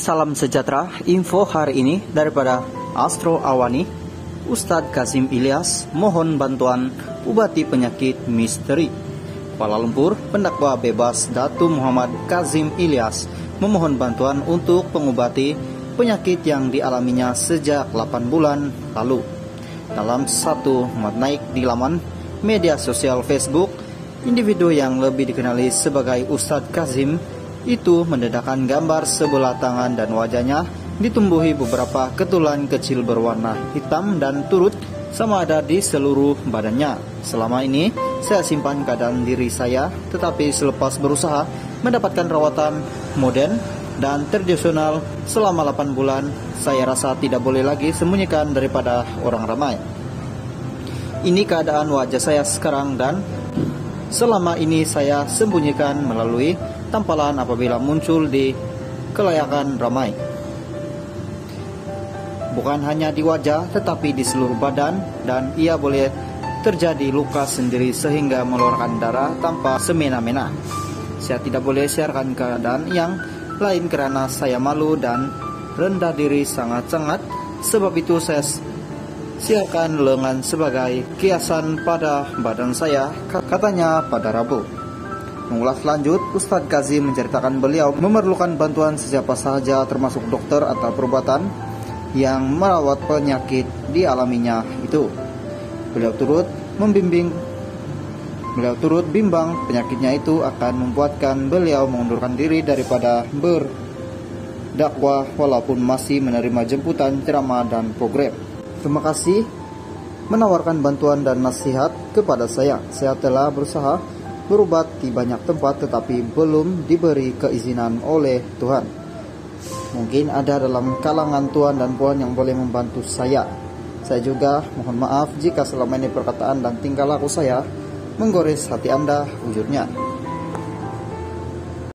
Salam sejahtera, info hari ini daripada Astro Awani. Ustadz Kazim Ilyas mohon bantuan obati penyakit misteri. Kuala Lumpur, pendakwa bebas Datu Muhammad Kazim Ilyas memohon bantuan untuk pengobati penyakit yang dialaminya sejak 8 bulan lalu. Dalam satu muat naik di laman media sosial Facebook, individu yang lebih dikenali sebagai Ustadz Kazim itu mendedahkan gambar sebelah tangan dan wajahnya ditumbuhi beberapa ketulan kecil berwarna hitam dan turut sama ada di seluruh badannya. Selama ini saya simpan keadaan diri saya, tetapi selepas berusaha mendapatkan rawatan modern dan tradisional selama 8 bulan, saya rasa tidak boleh lagi sembunyikan daripada orang ramai. Ini keadaan wajah saya sekarang dan selama ini saya sembunyikan melalui tampalan apabila muncul di kelayakan ramai. Bukan hanya di wajah tetapi di seluruh badan, dan ia boleh terjadi luka sendiri sehingga mengeluarkan darah tanpa semena-mena. Saya tidak boleh siarkan keadaan yang lain karena saya malu dan rendah diri sangat-sangat. Sebab itu saya siarkan lengan sebagai kiasan pada badan saya, katanya pada Rabu. Mengulas lanjut, Ustadz Kazim menceritakan beliau memerlukan bantuan siapa saja termasuk dokter atau perubatan yang merawat penyakit dialaminya itu. Beliau turut bimbang penyakitnya itu akan membuatkan beliau mengundurkan diri daripada berdakwah walaupun masih menerima jemputan ceramah dan program. Terima kasih menawarkan bantuan dan nasihat kepada saya. Saya telah berusaha berobat di banyak tempat tetapi belum diberi keizinan oleh Tuhan. Mungkin ada dalam kalangan tuan dan puan yang boleh membantu saya. Saya juga mohon maaf jika selama ini perkataan dan tingkah laku saya menggores hati Anda, wujudnya.